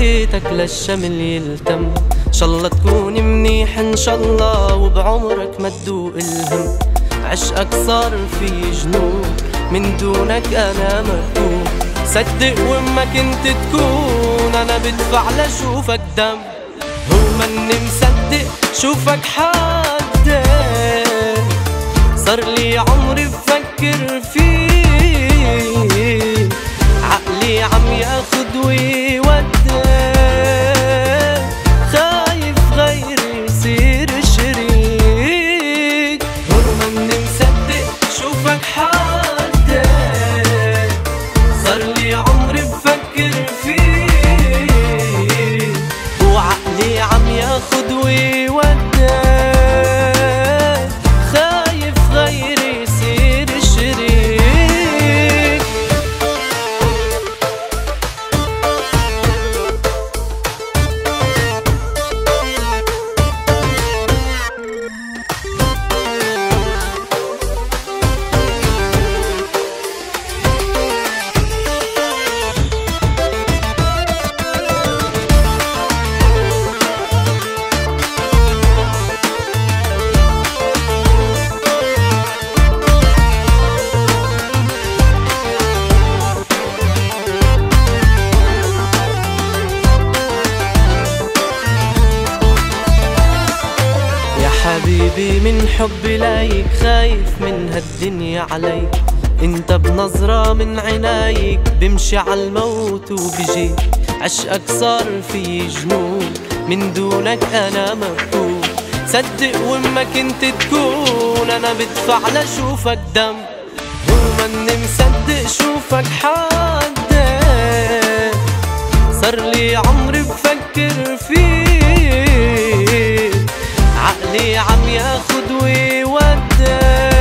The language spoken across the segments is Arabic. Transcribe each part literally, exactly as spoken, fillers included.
جيتك للشمل يلتم. ان شاء الله تكون منيح ان شاء الله، وبعمرك ما تدوق الهم. عشقك صار في جنون، من دونك انا مركون. صدق وما كنت تكون، انا بدفع لشوفك دم. هو مني مصدق شوفك حد، صار لي عمري بفكر فيه. عقلي عم ياخد ويودي، خايف غيري يصير شريك. هو مني مصدق شوفك حد، صار لي عمري بفكر فيه. وعقلي عم ياخد ويودي، خايف غيري يصير شريك. حبيبي من حبي ليك خايف من هالدنيا عليك. انت بنظرة من عنايك بمشي عالموت وبجيك. عشقك صار في جنون، من دونك انا مركون. صدق وما كنت تكون، انا بدفع لشوفك دم. وماني مصدق شوفك حد، صار لي عمري بفكر فيه. عقلي عم ياخد ويودي،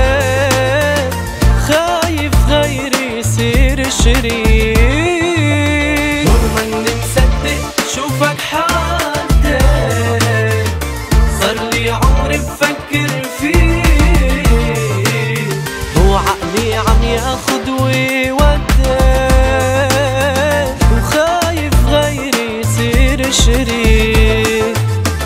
خايف غيري يصير شريك. وماني مصدق شوفك حد، صار لي عمري بفكر فيه. وعقلي عم ياخد ويودي، وخايف غيري يصير شريك.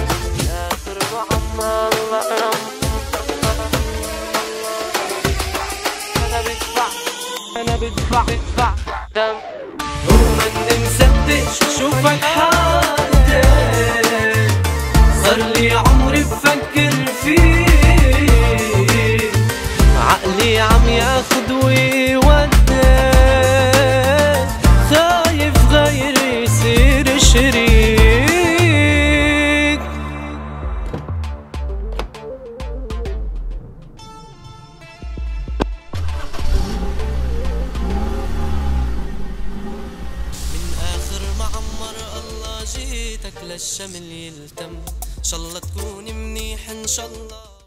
أنا بدفع بدفع دم. وماني مصدق شوفك حد، صار لي عمري بفكر فيه. عقلي عم ياخد ويودي، خايف غيري يصير شريك. جيتك للشمل يلتم. ان شاء الله تكون منيح ان شاء الله.